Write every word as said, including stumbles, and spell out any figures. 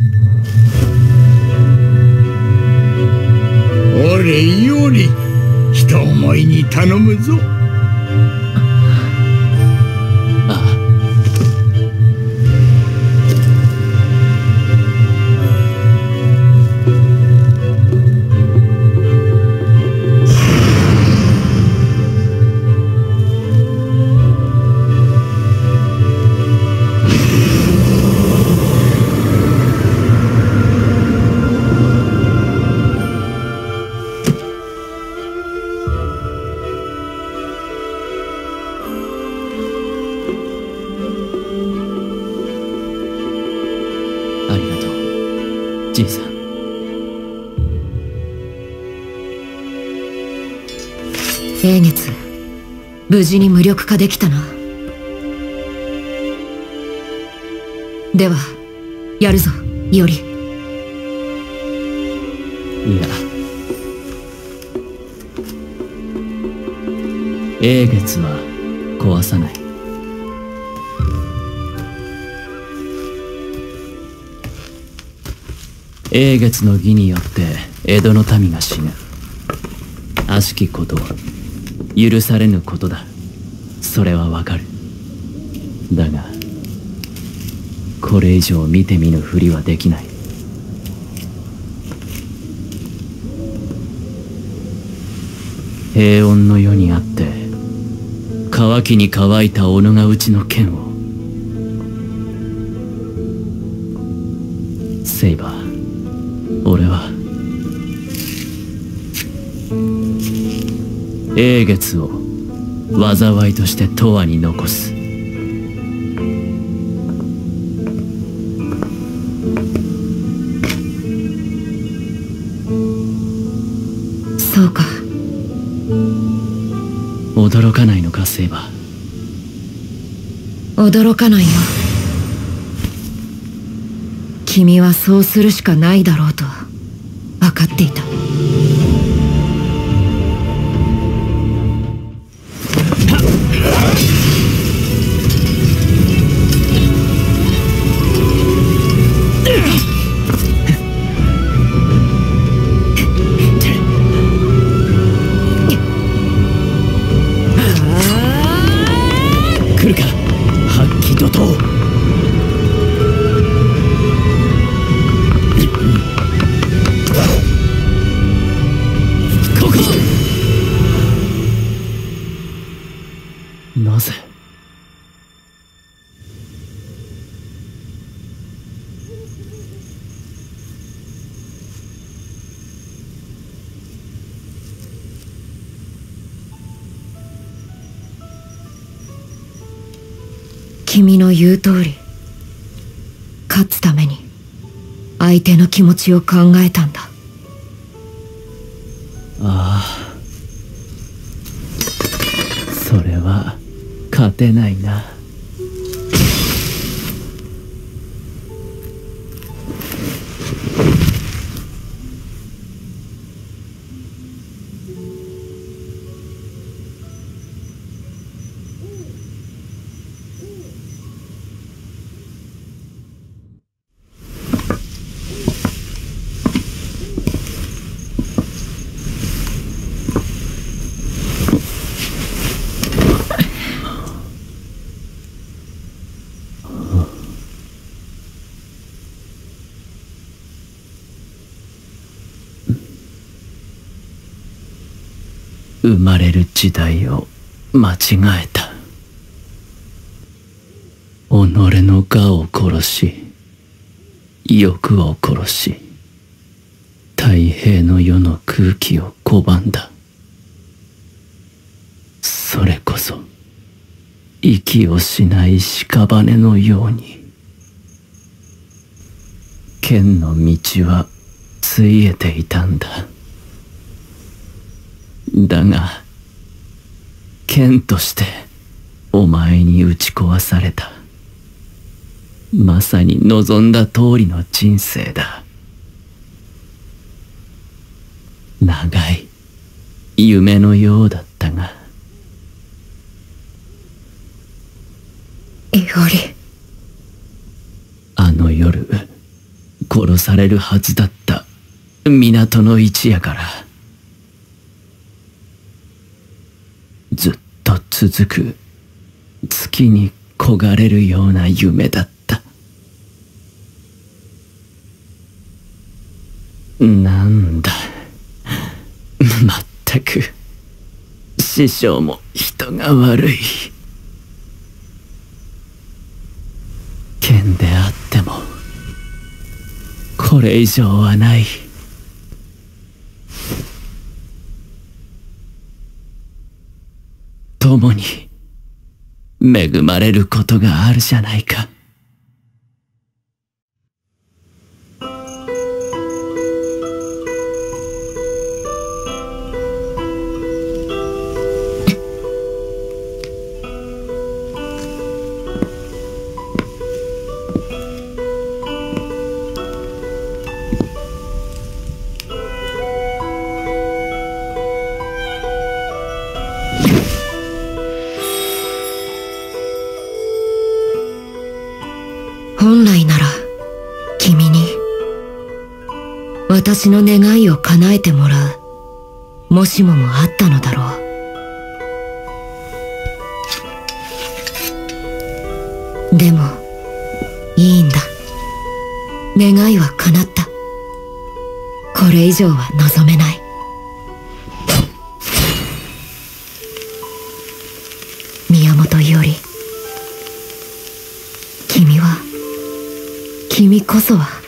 俺より一思いに頼むぞ。 じいさん。 英月、無事に無力化できたな。ではやるぞ、伊織。 いや、英月は壊さない。英月の義によって江戸の民が死ぬ。悪しきことは許されぬことだ。それはわかる。だがこれ以上見て見ぬふりはできない。平穏の世にあって乾きに乾いた斧がうちの剣を。セイバー、俺は英月を災いとして永遠に残す。 そうか。 驚かないのか、セイバー。驚かないよ。君はそうするしかないだろうと分かっていた。 来るか、発揮怒涛。なぜ？ 君の言う通り、勝つために相手の気持ちを考えたんだ。 ああ、それは勝てないな。生まれる時代を間違えた。己の我を殺し、欲を殺し、太平の世の空気を拒んだ。それこそ息をしない屍のように。剣の道はついえていたんだ。だが剣としてお前に打ち壊された。まさに望んだ通りの人生だ。長い夢のようだったが。 伊織、 あの夜、 殺されるはずだった港の一夜からずっと続く月に焦がれるような夢だった。なんだ、まったく師匠も人が悪い。剣であってもこれ以上はない。共に恵まれることがあるじゃないか。 本来なら君に私の願いを叶えてもらうもしももあったのだろう。でもいいんだ、願いは叶った。これ以上は望めない。宮本伊織、君は君こそは